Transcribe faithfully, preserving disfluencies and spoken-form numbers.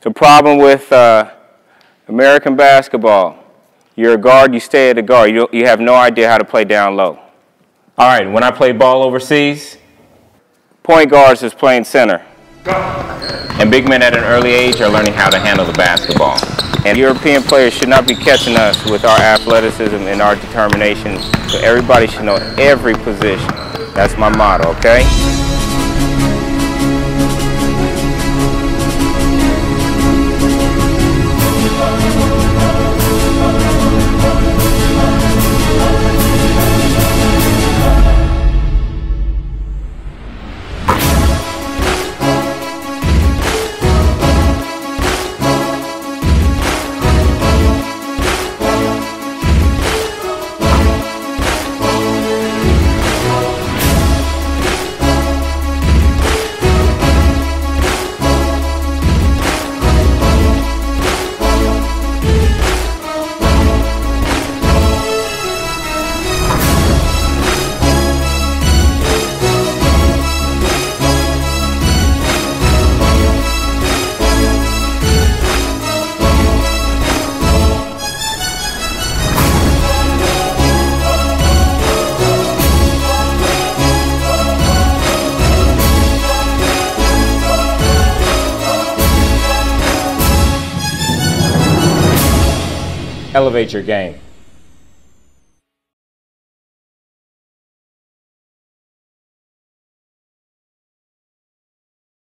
It's a problem with uh, American basketball. You're a guard, you stay at a guard. You, you have no idea how to play down low. All right, when I play ball overseas, point guards is playing center. And big men at an early age are learning how to handle the basketball. And European players should not be catching us with our athleticism and our determination. So everybody should know every position. That's my motto, okay? elevate your game.